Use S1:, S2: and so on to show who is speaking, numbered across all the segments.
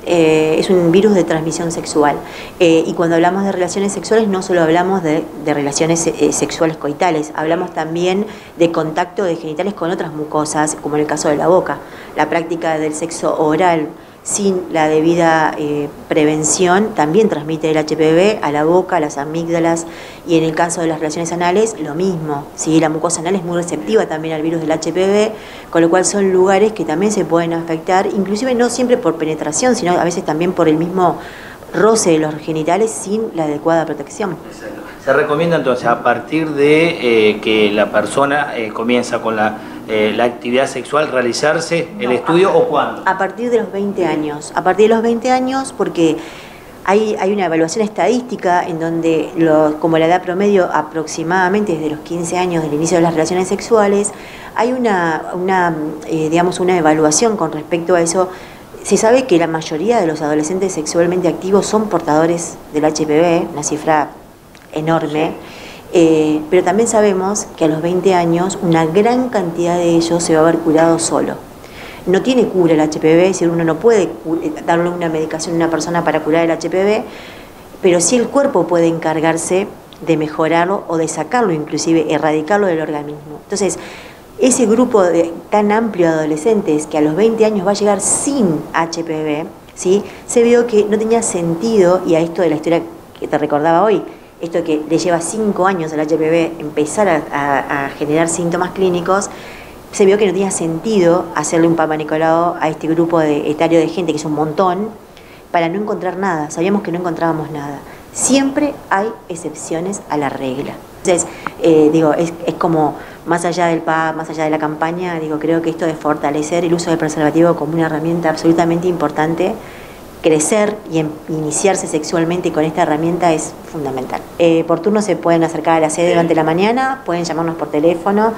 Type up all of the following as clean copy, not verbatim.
S1: es un virus de transmisión sexual. Y cuando hablamos de relaciones sexuales no solo hablamos de relaciones sexuales coitales, hablamos también de contacto de genitales con otras mucosas, como en el caso de la boca. La práctica del sexo oral sin la debida prevención también transmite el HPV a la boca, a las amígdalas, y en el caso de las relaciones anales lo mismo, ¿sí? La mucosa anal es muy receptiva también al virus del HPV, con lo cual son lugares que también se pueden afectar, inclusive no siempre por penetración, sino a veces también por el mismo roce de los genitales sin la adecuada protección.
S2: Exacto. Se recomienda entonces, a partir de que la persona comienza con la actividad sexual, realizarse el estudio, ¿o cuándo?
S1: A partir de los 20 años. A partir de los 20 años, porque hay una evaluación estadística en donde, como la edad promedio aproximadamente desde los 15 años del inicio de las relaciones sexuales, hay digamos, una evaluación con respecto a eso. Se sabe que la mayoría de los adolescentes sexualmente activos son portadores del HPV, una cifra enorme, pero también sabemos que a los 20 años una gran cantidad de ellos se va a haber curado solo. No tiene cura el HPV, es decir, uno no puede darle una medicación a una persona para curar el HPV, pero sí el cuerpo puede encargarse de mejorarlo o de sacarlo, inclusive erradicarlo del organismo. Entonces, ese grupo tan amplio de adolescentes que a los 20 años va a llegar sin HPV, ¿sí? Se vio que no tenía sentido, y a esto de la historia que te recordaba hoy, esto que le lleva 5 años al HPV empezar a generar síntomas clínicos, se vio que no tenía sentido hacerle un Papa Nicolau a este grupo etario de gente, que es un montón, para no encontrar nada. Sabíamos que no encontrábamos nada. Siempre hay excepciones a la regla. Entonces, digo, es como, más allá del PAP, más allá de la campaña, digo, creo que esto de fortalecer el uso del preservativo como una herramienta absolutamente importante, crecer y iniciarse sexualmente con esta herramienta es fundamental. Por turno se pueden acercar a la sede durante la mañana, pueden llamarnos por teléfono.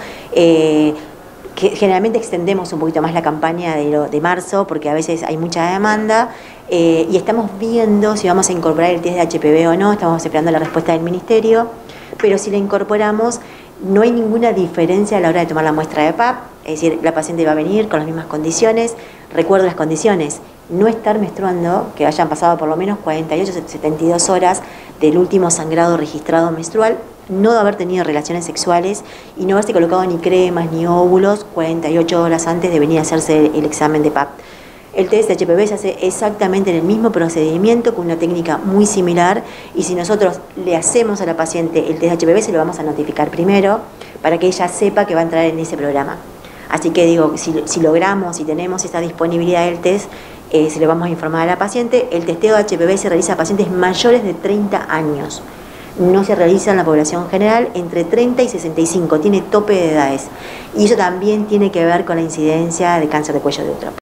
S1: Que generalmente extendemos un poquito más la campaña de marzo, porque a veces hay mucha demanda, y estamos viendo si vamos a incorporar el test de HPV o no. Estamos esperando la respuesta del Ministerio, pero si la incorporamos no hay ninguna diferencia a la hora de tomar la muestra de PAP, es decir, la paciente va a venir con las mismas condiciones. Recuerdo las condiciones: no estar menstruando, que hayan pasado por lo menos 48 o 72 horas del último sangrado registrado menstrual, no haber tenido relaciones sexuales y no haberse colocado ni cremas ni óvulos 48 horas antes de venir a hacerse el examen de PAP. El test de HPV se hace exactamente en el mismo procedimiento, con una técnica muy similar, y si nosotros le hacemos a la paciente el test de HPV, se lo vamos a notificar primero para que ella sepa que va a entrar en ese programa. Así que digo, si logramos, si tenemos esta disponibilidad del test, se lo vamos a informar a la paciente. El testeo de HPV se realiza a pacientes mayores de 30 años. No se realiza en la población general, entre 30 y 65, tiene tope de edades. Y eso también tiene que ver con la incidencia de cáncer de cuello de útero.